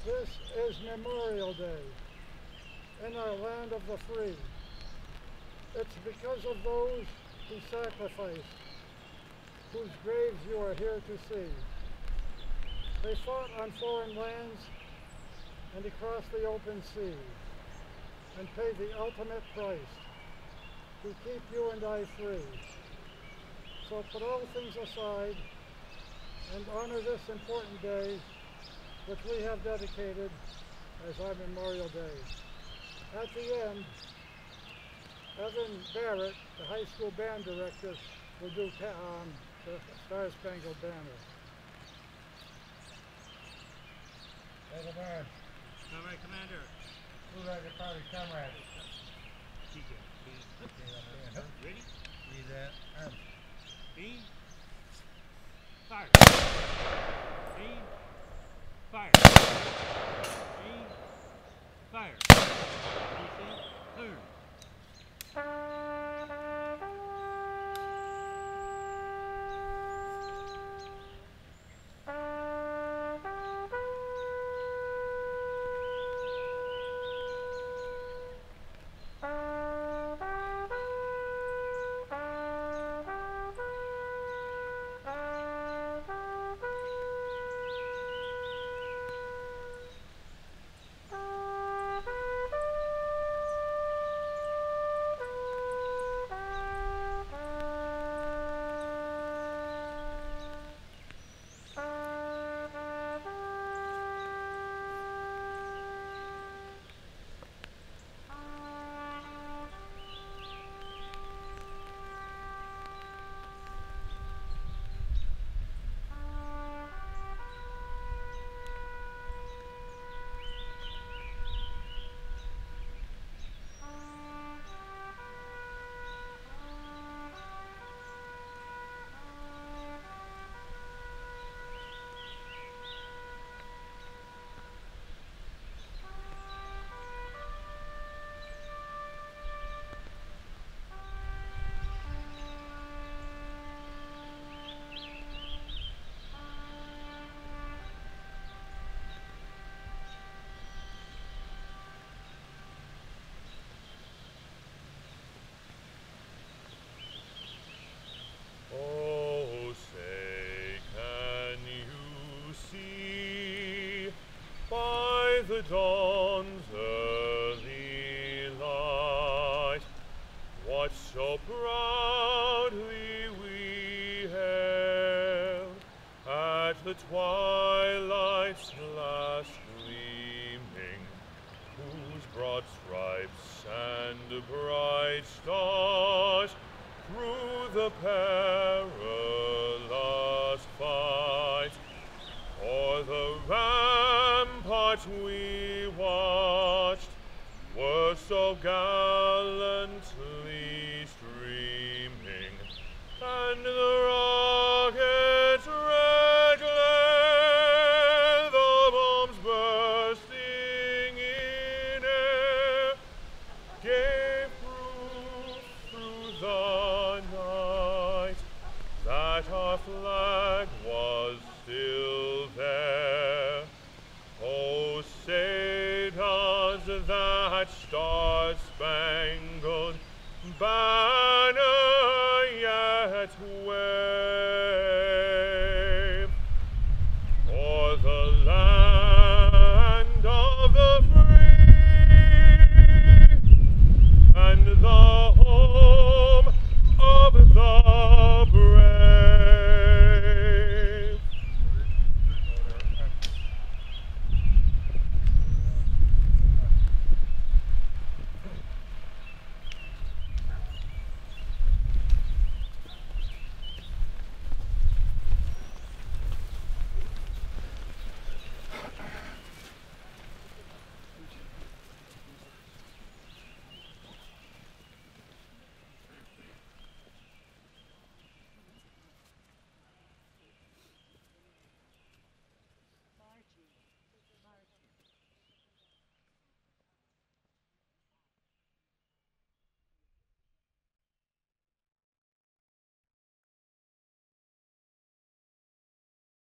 This is Memorial Day in our land of the free. It's because of those who sacrificed, whose graves you are here to see. They fought on foreign lands and across the open sea and paid the ultimate price to keep you and I free. So put all things aside and honor this important day which we have dedicated as our Memorial Day. At the end, Evan Barrett, the high school band director, will do the Star Spangled Banner. Gentlemen, Comrade Commander. who are your party comrades? Ready? Read that. Aim. Fire. Aim. Fire. Aim. Fire. Turn. Oh, say, can you see by the dawn's early light what so proudly we hailed at the twilight's last gleaming, whose broad stripes and bright stars through the perilous fight o'er the ramparts we watched were so gallantly streaming, and the rockets' red glare, the bombs bursting in air, gave proof through the night that our flag was still there. Oh, say does that star-spangled banner yet